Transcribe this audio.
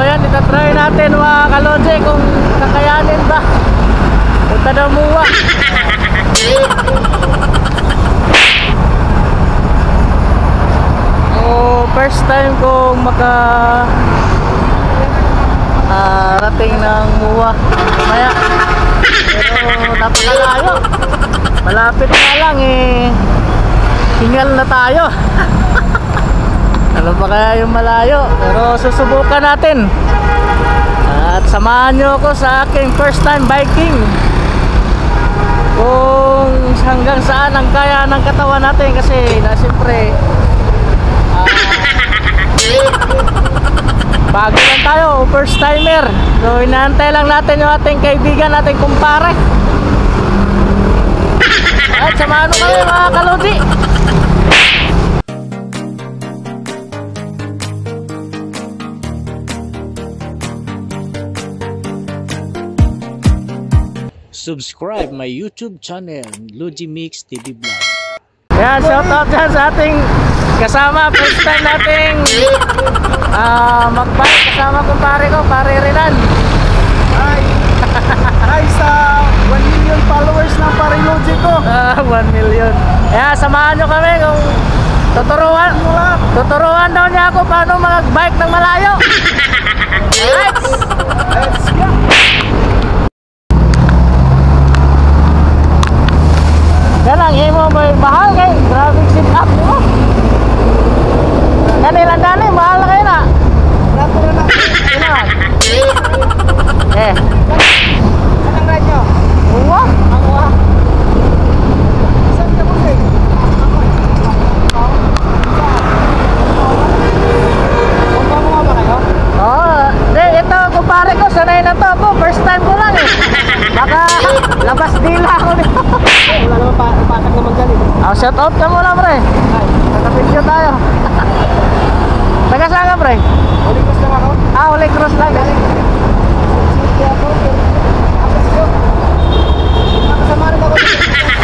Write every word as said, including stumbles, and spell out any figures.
ayan, itatry natin mga kalodje kung kakayanin ba. Punta daw muwa. So, first time kong maka uh, rating ng muwa. Maya. Pero napakalayo. Malapit na lang eh. Hingal na tayo. Ano pa kaya yung malayo? Pero susubukan natin. At samahan nyo ako sa aking first time biking. Kung hanggang saan ang kaya ng katawan natin. Kasi na siyempre uh, bago lang tayo, first timer. So inaantay lang natin yung ating kaibigan, ating kumpare. At samahan mo kami mga kalodi. Subscribe my YouTube channel, Logimix T V Vlog. Yan, shout out dyan sa ating kasama. First time nating uh, mag-bike kasama kumpare ko, pare Renan. Hi! Hi sa one million followers ng Parilogy ko. Ah, one million. Kaya samahan nyo kami kung tuturuan. Tuturuan daw niya ako paano mag-bike ng malayo. Let's! Let's go! Yan ang imo mo mahal kay grabe sit up mo. Kanilang dali mahal na kayo na. Rato na lang. Eh. Anong radyo? Uwa. Ang uwa. Saan ka mo eh? Kumpa mo nga ba kayo? Oh, de ito kumpare ko sanay na to ako. First time ko lang eh. Baka labas dila ako dito. Wala naman pa, ipatag naman dyan eh. Oh, shout out ka muna pre. Naka-video tayo. Taga saan ka pre? Holy Cross lang ako. Ah, Holy Cross lang. Sige ako. Tapos ko. Nakasama rin ako.